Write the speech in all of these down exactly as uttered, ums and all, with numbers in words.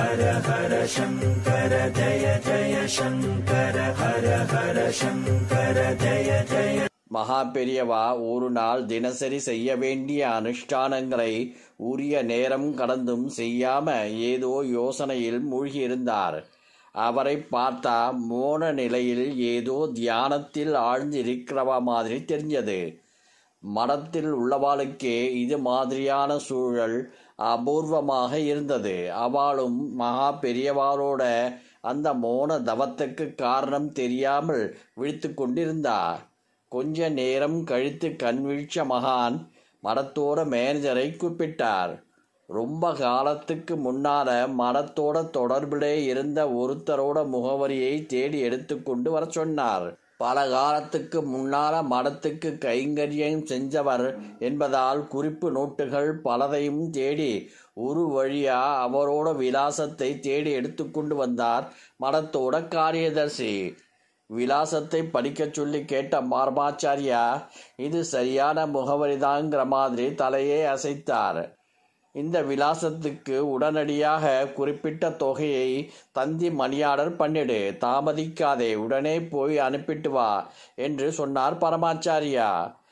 ஹர ஹர சங்கர ஜய ஜய சங்கர ஹர ஹர சங்கர ஜய ஜய. மகா பெரியவா ஒரு நாள் தினசரி செய்ய வேண்டிய அனுஷ்டானங்களை உரிய நேரம் கடந்தும் செய்யாம ஏதோ யோசனையில் மூழ்கியிருந்தார். அவரை பார்த்தா மோன நிலையில் ஏதோ தியானத்தில் ஆழ்ந்திருக்கிறவா மாதிரி தெரிஞ்சது. மடத்தில் உள்ளவாளுக்கே இது மாதிரியான சூழல் அபூர்வமாக இருந்தது. அவளும் மகா பெரியவாளோட அந்த மோன தவத்துக்கு காரணம் தெரியாமல் விழித்து கொண்டிருந்தார். கொஞ்ச நேரம் கழித்து கண்விழிச்ச மகான் மடத்தோட மேனேஜரை கூப்பிட்டார். ரொம்ப காலத்துக்கு முன்னால மடத்தோட தொடர்பிலே இருந்த ஒருத்தரோட முகவரியை தேடி எடுத்து கொண்டு வர சொன்னார். பல காலத்துக்கு முன்னால மடத்துக்கு கைங்கரியம் செஞ்சவர் என்பதால் குறிப்பு நோட்டுகள் பலதையும் தேடி ஒரு வழியா அவரோட விலாசத்தை தேடி எடுத்து கொண்டு வந்தார் மடத்தோட காரியதர்சி. விலாசத்தை படிக்க சொல்லி கேட்ட பரமாச்சாரியா இது சரியான முகவரிதாங்கிற மாதிரி தலையே அசைத்தார். இந்த விலாசத்துக்கு உடனடியாக குறிப்பிட்ட தொகையை தந்தி மணியாடர் பண்ணிடு, தாமதிக்காதே, உடனே போய் அனுப்பிட்டு வா என்று சொன்னார் பரமாச்சாரியா.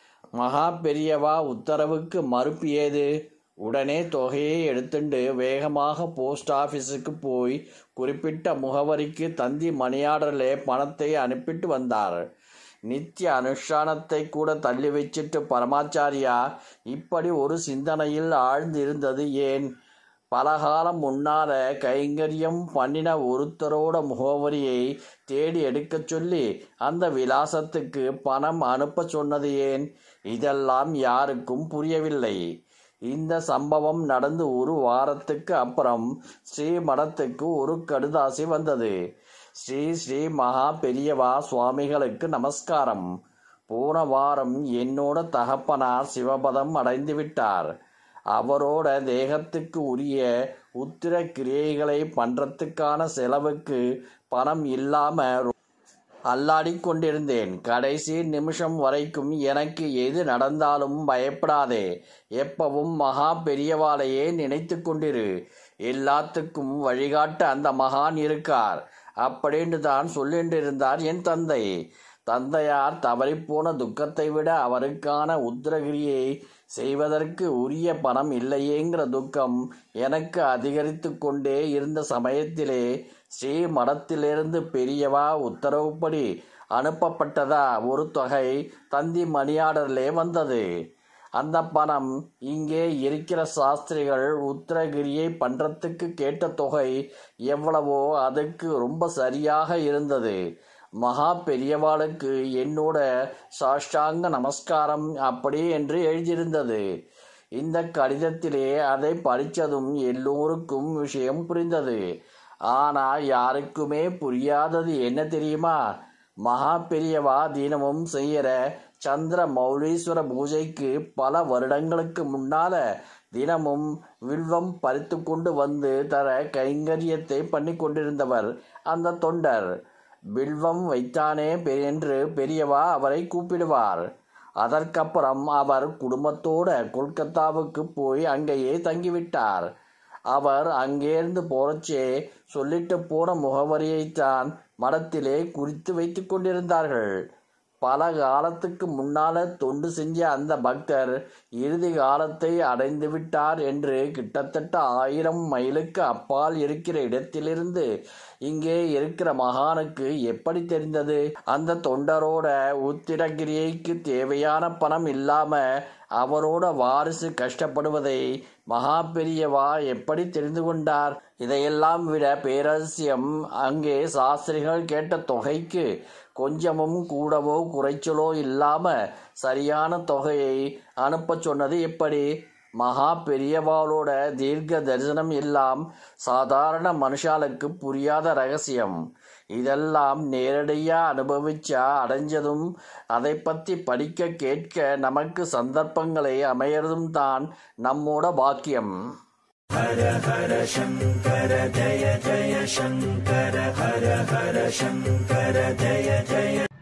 மகா பெரியவா உத்தரவுக்கு மறுப்பு ஏது? உடனே தொகையை எடுத்துண்டு வேகமாக போஸ்ட் ஆஃபீஸுக்கு போய் குறிப்பிட்ட முகவரிக்கு தந்தி மணியாடரிலே பணத்தை அனுப்பிட்டு வந்தார். நித்திய அனுஷ்டானத்தை கூட தள்ளி வச்சிட்டு பரமாச்சாரியா இப்படி ஒரு சிந்தனையில் ஆழ்ந்திருந்தது ஏன்? பலகாலம் முன்னால கைங்கரியம் பண்ணின ஒருத்தரோட முகவரியை தேடி எடுக்க சொல்லி அந்த விலாசத்துக்கு பணம் அனுப்ப சொன்னது ஏன்? இதெல்லாம் யாருக்கும் புரியவில்லை. இந்த சம்பவம் நடந்து ஒரு வாரத்துக்கு அப்புறம் ஸ்ரீ மடத்துக்கு ஒரு கடுதாசி வந்தது. ஸ்ரீ ஸ்ரீ மகா பெரியவா சுவாமிகளுக்கு நமஸ்காரம். போன வாரம் என்னோட தகப்பனார் சிவபதம் அடைந்து விட்டார். அவரோட தேகத்துக்கு உரிய உத்திர கிரியைகளை பண்றதுக்கான செலவுக்கு பணம் இல்லாம அல்லாடி கொண்டிருந்தேன். கடைசி நிமிஷம் வரைக்கும் எனக்கு எது நடந்தாலும் பயப்படாதே, எப்பவும் மகா பெரியவாளையே நினைத்து கொண்டிரு, எல்லாத்துக்கும் வழிகாட்ட அந்த மகான் இருக்கார் அப்படின்னு தான் சொல்லிட்டு இருந்தார் என் தந்தை. தந்தையார் தவறிப்போன துக்கத்தை விட அவருக்கான உத்திரகிரியை செய்வதற்கு உரிய பணம் இல்லையேங்கிற துக்கம் எனக்கு அதிகரித்து கொண்டே இருந்த சமயத்திலே ஸ்ரீ மடத்திலிருந்து பெரியவா உத்தரவுப்படி அனுப்பப்பட்டதா ஒரு தொகை தந்தி மணியாடரிலே வந்தது. அந்த பணம் இங்கே இருக்கிற சாஸ்திரிகள் உத்திரகிரியை பண்றதுக்கு கேட்ட தொகை எவ்வளவோ அதுக்கு ரொம்ப சரியாக இருந்தது. மகா பெரியவாளுக்கு என்னோட சாஷ்டாங்க நமஸ்காரம் அப்படி என்று எழுதியிருந்தது. இந்த கடிதத்திலே அதை படித்ததும் எல்லோருக்கும் விஷயம் புரிந்தது. ஆனா யாருக்குமே புரியாதது என்ன தெரியுமா? மகா பெரியவா தினமும் செய்யற சந்திர மௌலீஸ்வர பூஜைக்கு பல வருடங்களுக்கு முன்னால தினமும் வில்வம் பறித்து கொண்டு வந்து தர கைங்கரியத்தை பண்ணி கொண்டிருந்தவர் அந்த தொண்டர். வில்வம் வைத்தானே என்று பெரியவா அவரை கூப்பிடுவார். அதற்கப்புறம் அவர் குடும்பத்தோட கொல்கத்தாவுக்கு போய் அங்கேயே தங்கிவிட்டார். அவர் அங்கேருந்து போறச்சே சொல்லிட்டு போன முகவரியைத்தான் மடத்திலே குறித்து வைத்து கொண்டிருந்தார்கள். பல காலத்துக்கு முன்னால தொண்டு செஞ்ச அந்த பக்தர் இறுதி காலத்தை அடைந்து விட்டார் என்று கிட்டத்தட்ட ஆயிரம் மைலுக்கு அப்பால் இருக்கிற இடத்திலிருந்து இங்கே இருக்கிற மகானுக்கு எப்படி தெரிந்தது? அந்த தொண்டரோட உத்திரகிரியைக்கு தேவையான பணம் இல்லாம அவரோட வாரிசு கஷ்டப்படுவதை மகா பெரியவா எப்படி தெரிந்து கொண்டார்? இதையெல்லாம் விட பேரரசியம் அங்கே சாஸ்திரிகள் கேட்ட தொகைக்கு கொஞ்சமும் கூடவோ குறைச்சலோ இல்லாம சரியான தொகையை அனுப்ப சொன்னது எப்படி? மகா பெரியவாளோட தீர்க்க தரிசனம் எல்லாம் சாதாரண மனுஷாளுக்கு புரியாத ரகசியம். இதெல்லாம் நேரடியா அனுபவிச்சா அடைஞ்சதும் அதை பத்தி படிக்க கேட்க நமக்கு சந்தர்ப்பங்களை அமையறதும் தான் நம்மோட பாக்கியம். ஹர ஹர சங்கர ஜய ஜய சங்கர ஹர ஹர சங்கர ஜய ஜய